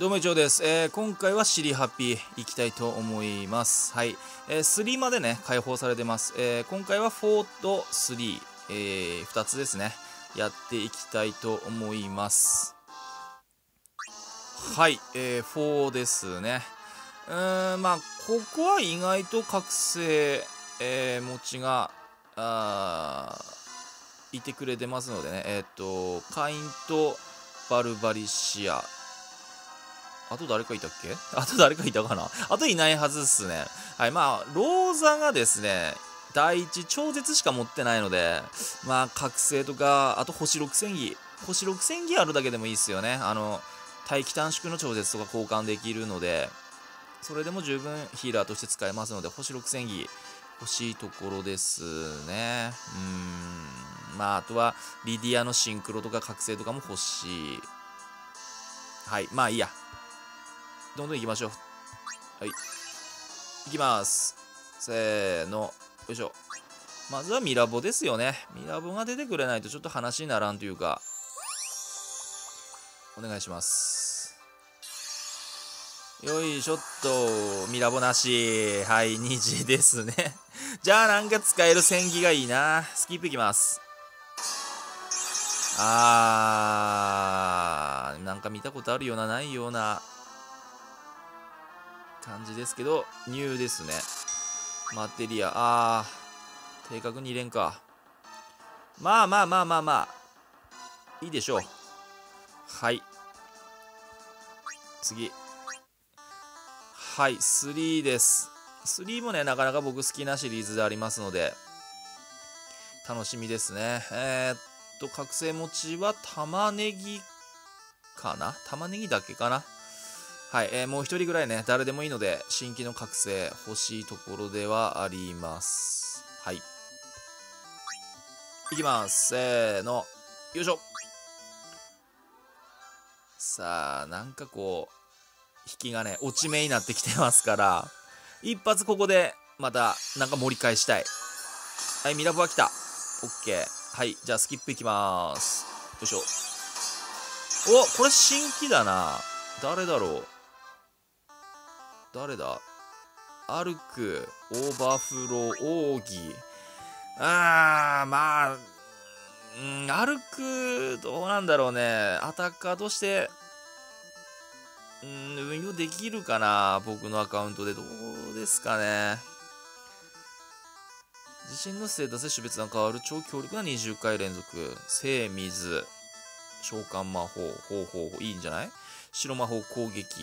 どうも、以上です。今回はシリハッピーいきたいと思います。はい。3までね、開放されてます。今回は4と3、2つですね。やっていきたいと思います。はい、4ですね。まあ、ここは意外と覚醒、持ちが、いてくれてますのでね。カインとバルバリシア。あと誰かいたっけ？あと誰かいたかな？あといないはずっすね。はい、まあ、ローザがですね、第一超絶しか持ってないので、まあ、覚醒とか、あと星6戦技。星6戦技あるだけでもいいっすよね。待機短縮の超絶とか交換できるので、それでも十分ヒーラーとして使えますので、星6戦技欲しいところですね。まあ、あとは、リディアのシンクロとか覚醒とかも欲しい。はい、まあいいや。どんどん行きましょう。はい。行きます。せーの。よいしょ。まずはミラボですよね。ミラボが出てくれないとちょっと話にならんというか。お願いします。よいしょっと。ミラボなし。はい、虹ですね。じゃあなんか使える戦技がいいな。スキップいきます。なんか見たことあるような、ないような。感じですけど、ニューですね。マテリア、定格2連か。まあ、いいでしょう。はい。次。はい、3です。3もね、なかなか僕好きなシリーズでありますので、楽しみですね。覚醒持ちは玉ねぎかな？玉ねぎだけかな？はい、もう一人ぐらいね、誰でもいいので、新規の覚醒欲しいところではあります。はい。いきます。せーの。よいしょ。さあ、なんかこう、引きがね、落ち目になってきてますから、一発ここで、また、なんか盛り返したい。はい、ミラボは来た。オッケー。はい、じゃあスキップいきまーす。よいしょ。お、これ新規だな。誰だろう。誰だ？アルク、オーバーフロー、オーギ。まあ、アルク、どうなんだろうね。アタッカーとして、運用できるかな、僕のアカウントで。どうですかね。自身のステータスで種別が変わる超強力な20回連続。聖水。召喚魔法。いいんじゃない？白魔法攻撃。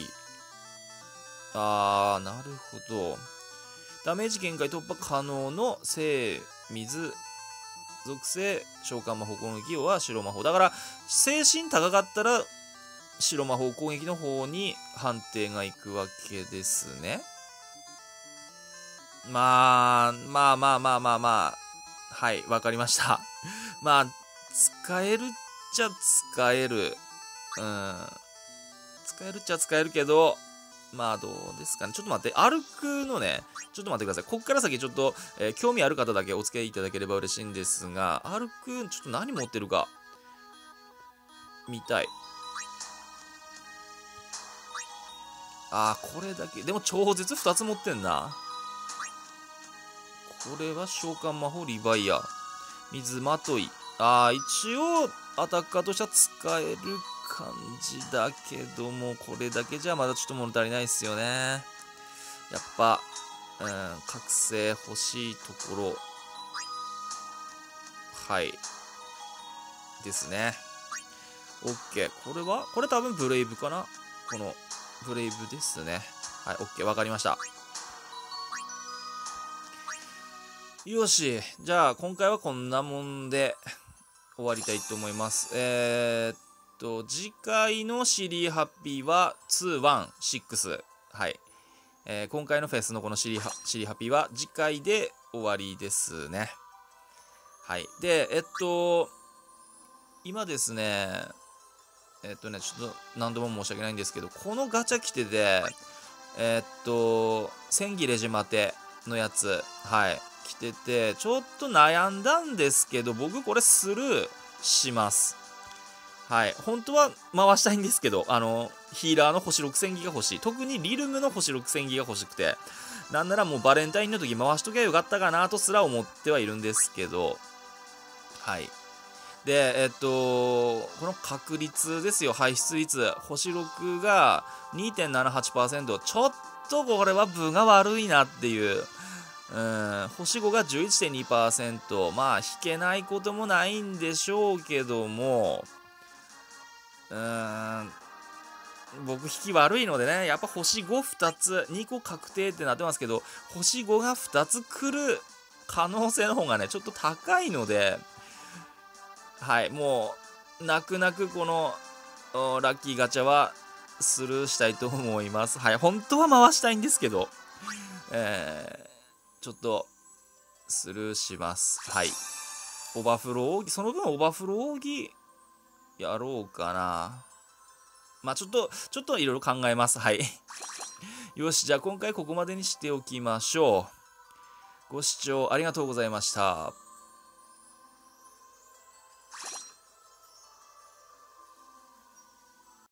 なるほど。ダメージ限界突破可能の聖水属性召喚魔法攻撃は白魔法。だから、精神高かったら、白魔法攻撃の方に判定がいくわけですね。まあ。はい、わかりました。まあ、使えるっちゃ使える。使えるっちゃ使えるけど、まあどうですかね。ちょっと待って、歩くのね、ちょっと待ってください。こっから先ちょっと、興味ある方だけお付き合いいただければ嬉しいんですが、歩く、ちょっと何持ってるか、見たい。これだけ。でも超絶2つ持ってんな。これは召喚魔法リヴァイア。水まとい。一応、アタッカーとしては使える感じだけども、これだけじゃまだちょっと物足りないっすよね。やっぱ、覚醒欲しいところ。はい。ですね。OK。これ多分ブレイブかな？この、ブレイブですね。はい、OK。わかりました。よし。じゃあ、今回はこんなもんで終わりたいと思います。次回のシリーハッピーは216。はい。今回のフェスのこのシリーハッピーは次回で終わりですね。はい。で、今ですね、ちょっと何度も申し訳ないんですけど、このガチャ来てで、千切レジマテのやつ、はい、来てて、ちょっと悩んだんですけど、僕これスルーします。 はい。本当は回したいんですけど、ヒーラーの星6000ギが欲しい。特にリルムの星6000ギが欲しくて、なんならもうバレンタインの時回しときゃよかったかなとすら思ってはいるんですけど、はい。で、この確率ですよ、排出率。星6が 2.78%。ちょっとこれは分が悪いなっていう。星5が 11.2%。まあ、引けないこともないんでしょうけども、僕引き悪いのでね、やっぱ星52つ、2個確定ってなってますけど、星5が2つ来る可能性の方がね、ちょっと高いので、はい、もう、泣く泣くこの、ラッキーガチャはスルーしたいと思います。はい、本当は回したいんですけど、ちょっと、スルーします。はい。オーバーフロー扇、その分オーバーフロー扇、やろうかな。まあちょっといろいろ考えます。はい。よし、じゃあ今回ここまでにしておきましょう。ご視聴ありがとうございました。